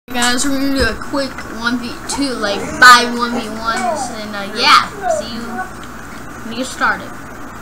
Guys, we're gonna do a quick 1v2, like 5 1v1s, and yeah, see you when you get started.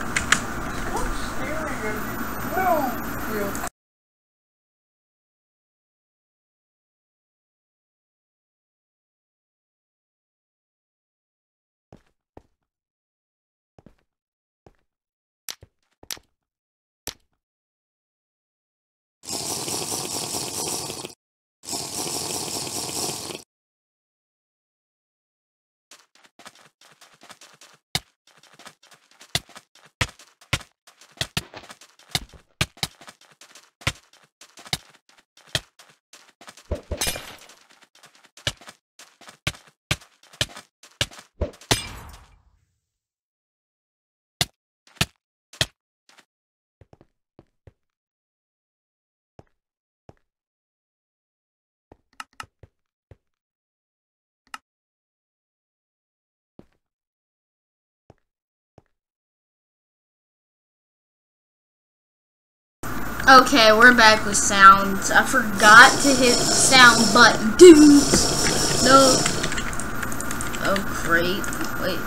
Okay, we're back with sounds. I forgot to hit the sound button, dudes. No. Oh, great. Wait.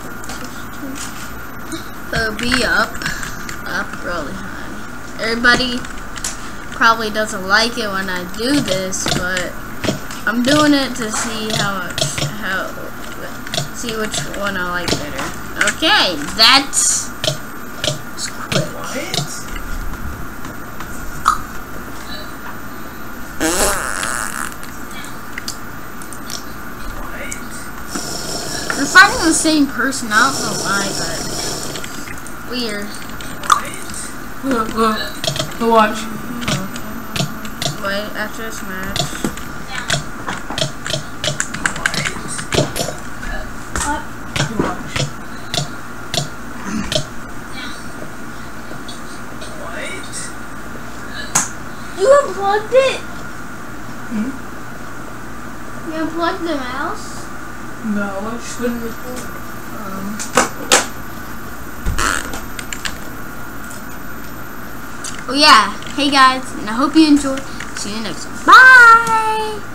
So be up really high. Everybody probably doesn't like it when I do this, but I'm doing it to see see which one I like better. Okay, that's quick. We're fighting the same person, I don't know why, but weird. Look, watch. Wait, after this match. You unplugged it? Hmm? You unplugged the mouse? No, I just wouldn't record. Oh yeah, hey guys, and I hope you enjoyed. See you next time. Bye!